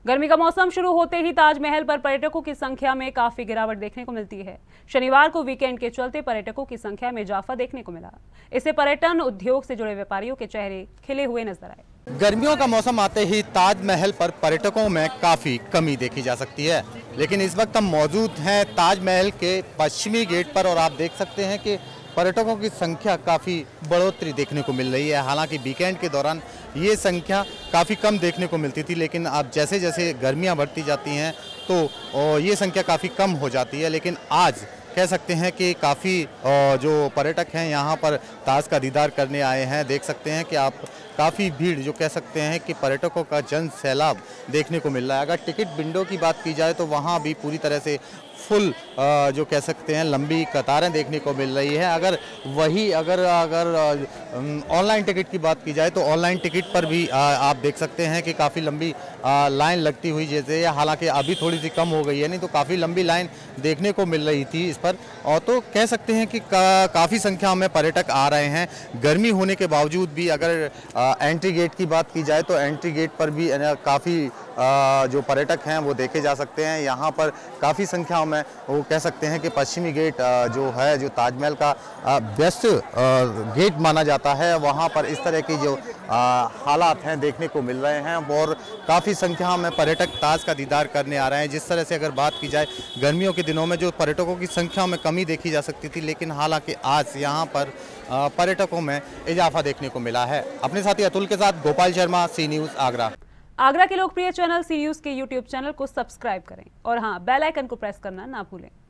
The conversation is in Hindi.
गर्मी का मौसम शुरू होते ही ताजमहल पर पर्यटकों की संख्या में काफी गिरावट देखने को मिलती है। शनिवार को वीकेंड के चलते पर्यटकों की संख्या में इजाफा देखने को मिला। इससे पर्यटन उद्योग से जुड़े व्यापारियों के चेहरे खिले हुए नजर आए। गर्मियों का मौसम आते ही ताजमहल पर पर्यटकों में काफी कमी देखी जा सकती है, लेकिन इस वक्त हम मौजूद हैं ताजमहल के पश्चिमी गेट पर और आप देख सकते हैं कि पर्यटकों की संख्या काफ़ी बढ़ोतरी देखने को मिल रही है। हालांकि वीकेंड के दौरान ये संख्या काफ़ी कम देखने को मिलती थी, लेकिन अब जैसे जैसे गर्मियां बढ़ती जाती हैं तो ये संख्या काफ़ी कम हो जाती है। लेकिन आज कह सकते हैं कि काफ़ी जो पर्यटक हैं यहाँ पर ताज का दीदार करने आए हैं। देख सकते हैं कि आप काफ़ी भीड़, जो कह सकते हैं कि पर्यटकों का जन सैलाब देखने को मिल रहा है। अगर टिकट विंडो की बात की जाए तो वहाँ भी पूरी तरह से फुल जो कह सकते हैं लंबी कतारें देखने को मिल रही है। अगर ऑनलाइन टिकट की बात की जाए तो ऑनलाइन टिकट पर भी आप देख सकते हैं कि काफ़ी लंबी लाइन लगती हुई जैसे, हालांकि अभी थोड़ी सी कम हो गई है, नहीं तो काफ़ी लंबी लाइन देखने को मिल रही थी इस पर। और तो कह सकते हैं कि काफ़ी संख्या में पर्यटक आ रहे हैं। गर्मी होने के बावजूद भी अगर एंट्री गेट की बात की जाए तो एंट्री गेट पर भी काफ़ी जो पर्यटक हैं वो देखे जा सकते हैं। यहाँ पर काफ़ी संख्या में वो कह सकते हैं कि पश्चिमी गेट जो है, जो ताजमहल का बेस्ट गेट माना जाता है, वहाँ पर इस तरह की जो हालात हैं देखने को मिल रहे हैं और काफ़ी संख्या में पर्यटक ताज का दीदार करने आ रहे हैं। जिस तरह से अगर बात की जाए गर्मियों के दिनों में जो पर्यटकों की संख्या में कमी देखी जा सकती थी, लेकिन हालांकि आज यहाँ पर पर्यटकों में इजाफा देखने को मिला है। अपने साथी अतुल के साथ गोपाल शर्मा, सी न्यूज़ आगरा। आगरा के लोकप्रिय चैनल सी न्यूज़ के यूट्यूब चैनल को सब्सक्राइब करें और हाँ, बेल आइकन को प्रेस करना ना भूलें।